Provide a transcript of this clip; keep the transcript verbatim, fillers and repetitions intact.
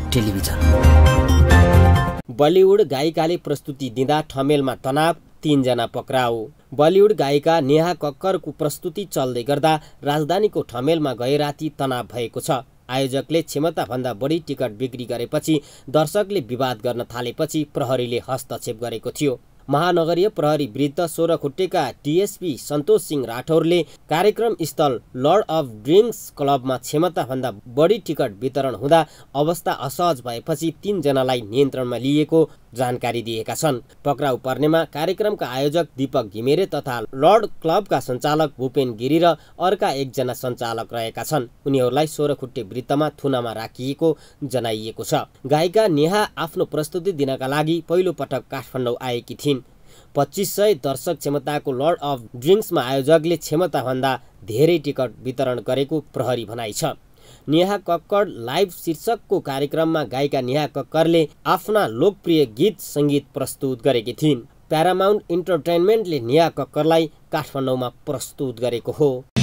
Television. Bollywood गायिकाले प्रस्तुति दिँदा ठमेलमा तनाव, तीनजना पक्राउ। बलिउड गायिका नेहा कक्करको प्रस्तुति चल्दै गर्दा राजधानीको ठमेलमा गए राति तनाव भएको छ। आयोजकले क्षमताभन्दा बढी टिकट बिक्री गरेपछि दर्शकले विवाद गर्न थालेपछि प्रहरीले हस्तक्षेप गरेको थियो। महानगरीय प्रहरी विरुद्ध सोह्र खुट्टेका डीएसपी सन्तोष सिंह राठौरले कार्यक्रम स्थल लर्ड अफ ड्रिङ्क्स क्लबमा क्षमताभन्दा बढी टिकट वितरण हुँदा अवस्था असहज भएपछि तीनजनालाई नियन्त्रणमा लिएको जानकारी दिएका छन्। पक्राउ पर्नेमा कार्यक्रमका आयोजक दीपक घिमिरे तथा लर्ड क्लबका सञ्चालक भूपेन गिरी र अर्का एकजना सञ्चालक रहेका छन्। उनीहरूलाई सोह्र खुट्टे वृत्तमा थुनामा राखिएको जनाइएको छ। गायिका नेहा आफ्नो प्रस्तुति दिनका लागि पहिलो पटक काठमाडौँ आएकी थिइन्। पच्चिस सय दर्शक क्षमताको लर्ड अफ ड्रिङ्क्समा आयोजकले क्षमताभन्दा धेरै टिकट वितरण गरेको प्रहरी भनाइ छ। नेहा कक्कड लाइभ शीर्षकको कार्यक्रममा गायिका नेहा कक्करले आफ्ना लोकप्रिय गीत सङ्गीत प्रस्तुत गरेकी थिइन्। प्यारामाउन्ट इन्टरटेनमेन्टले नेहा कक्करलाई काठमाडौँमा प्रस्तुत गरेको हो।